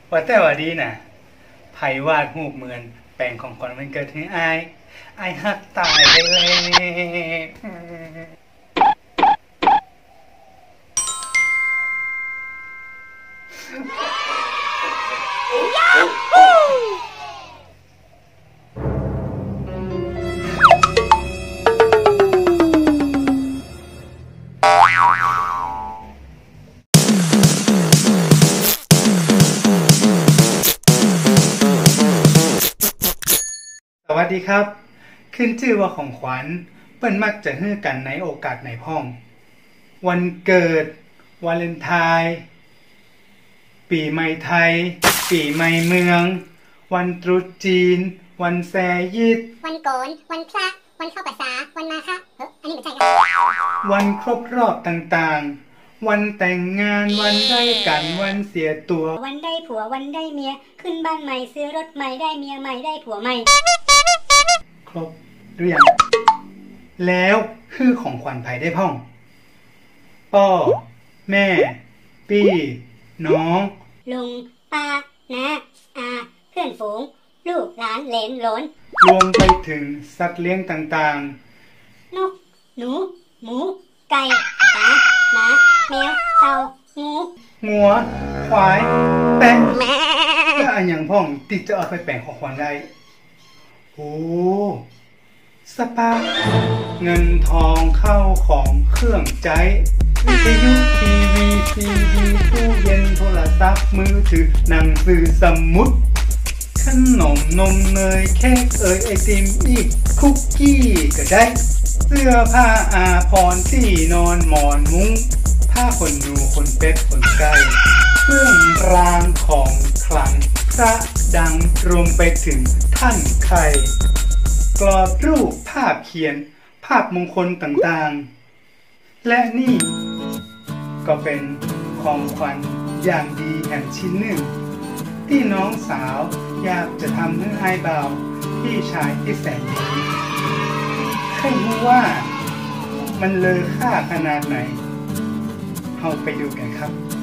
ว่าแต่ว่าดีน่ะไผวาดรูปเหมือนแปลงของขวัญวันเกิดให้อายฮักตายไปเลยสวัสดีครับขึ้นชื่อว่าของขวัญเปิ้นมักจะให้กันในโอกาสไหนพ้องวันเกิดวาเลนไทน์ปีใหม่ไทยปีใหม่เมืองวันตรุษจีนวันแซยิดวันโกนวันพระวันเข้าพรรษาวันมาคะอันนี้ไม่ใช่ครับวันครบรอบต่างๆวันแต่งงานวันได้กันวันเสียตัววันได้ผัววันได้เมียขึ้นบ้านใหม่ซื้อรถใหม่ได้เมียใหม่ได้ผัวใหม่ครบหรือยังแล้วคือของขวัญไผได้พ่องป้อแม่ปี้น้องลุงป้าน้าอาเพื่อนฝูงลูกหลานเหลนหลนรวมไปถึงสัตว์เลี้ยงต่างๆนกหนูหมูไก่หมาแมวเต่างูงัวควายแปะแล้วอันอย่างพ่องติดจะเอาไปแปลงของขวัญได้โอ้สปาเงินทองเข้าของเครื่องใจวิทยุทีวีซีดีตู้เย็นโทรศัพท์มือถือหนังสือสมุดขนมนมเนยเค้กไอติมอีกคุกกี้ก็ได้เสื้อผ้าอาภรณ์ที่นอนหมอนมุ้งผ้าขนหนูขนเป็ดขนไก่เครื่องรางของขลังพระดังรวมไปถึงท่านไข่กรอบรูปภาพเขียนภาพมงคลต่างๆและนี่ก็เป็นของขวัญอย่างดีแห่งชิ้นหนึ่งที่น้องสาวอยากจะทำให้อ้ายบ่าวพี่ชายที่แสนดีให้รู้ว่ามันเลอค่าขนาดไหนเราไปดูกันครับ